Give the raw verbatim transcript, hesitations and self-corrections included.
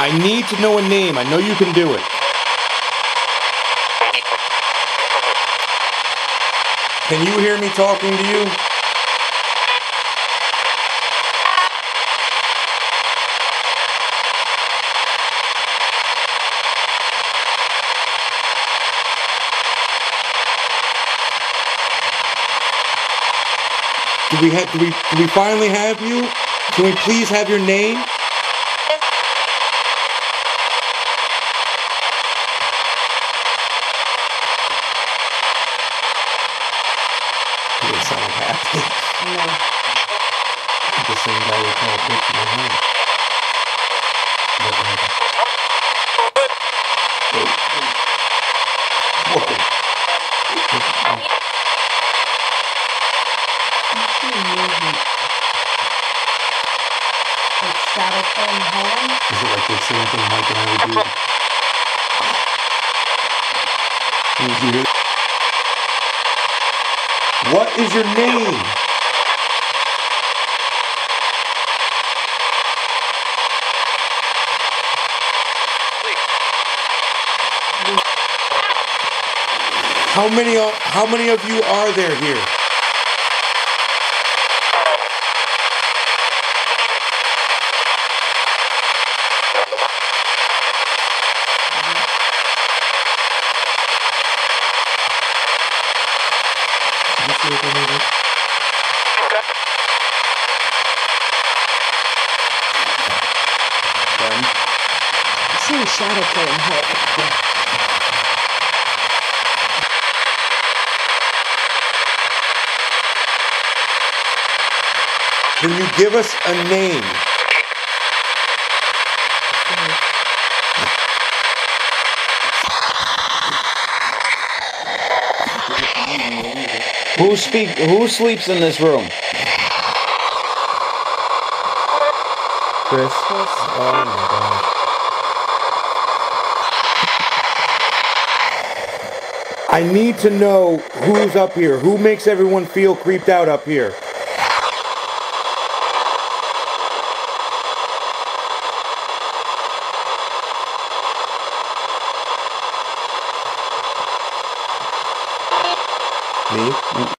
I need to know a name. I know you can do it. Can you hear me talking to you? Do we have? Do we? Do we finally have you? Can we please have your name? You don't sound happy. No. The same guy we called Bitch in the home. Whoa. Like shadow playing home? Is it like the same thing Mike and I would do? Did you hear? What is your name? How many are, how many of you are there here? I'm seeing shadow playing home. Can you give us a name? Who speak? Who sleeps in this room? Chris. Oh my God. I need to know who's up here. Who makes everyone feel creeped out up here? Me?